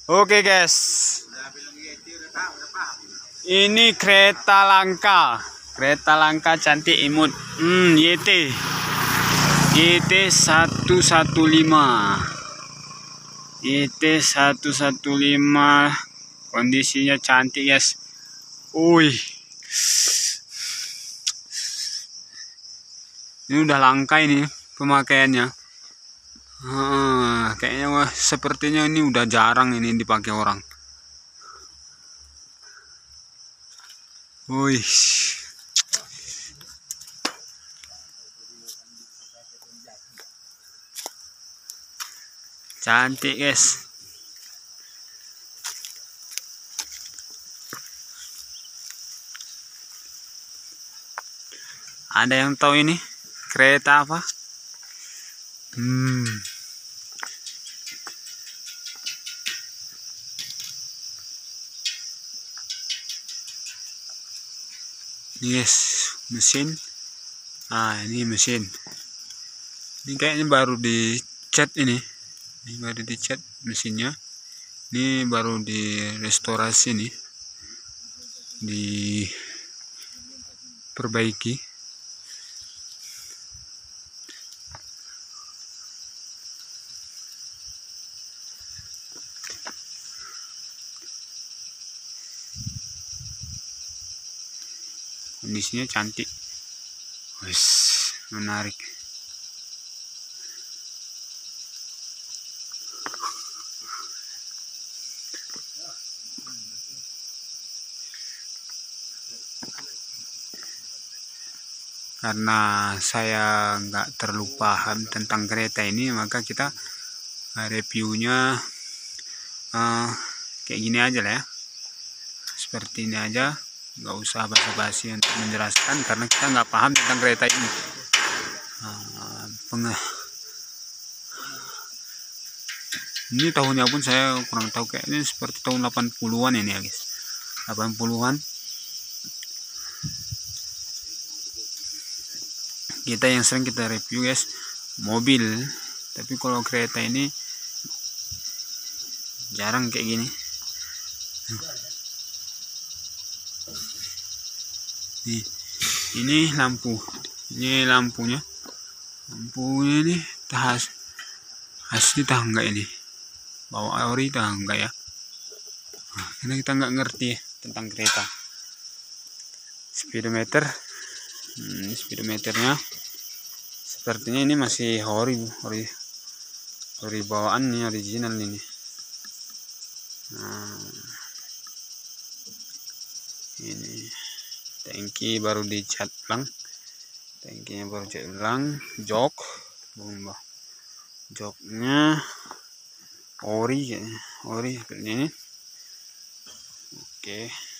Oke guys, ini kereta langka cantik imut. YT 115. YT 115 kondisinya cantik guys. Ini udah langka ini pemakaiannya. Kayaknya sepertinya ini udah jarang ini dipakai orang. Cantik guys. Ada yang tahu ini kereta apa? Yes, mesin. Ini mesin. Ini kayaknya baru dicat ini. Ini baru dicat mesinnya. Ini baru direstorasi nih. Diperbaiki. Kondisinya cantik. Menarik. Karena saya nggak terlalu paham tentang kereta ini, maka kita reviewnya kayak gini aja lah ya. Seperti ini aja, nggak usah basa-basi untuk menjelaskan karena kita nggak paham tentang kereta ini. Ini tahunnya pun saya kurang tahu, kayaknya seperti tahun 80-an ini ya guys. 80-an. Kita yang sering kita review guys mobil, tapi kalau kereta ini jarang kayak gini. Ini lampu, ini lampunya ini asli enggak ini, bawa ori enggak ya? Karena kita nggak ngerti tentang kereta. Speedometer, speedometernya sepertinya ini masih ori bawaan nih, original ini. Ini tangki baru dicat ulang, tangkinya baru dicat ulang. Joknya ori seperti ini. Oke.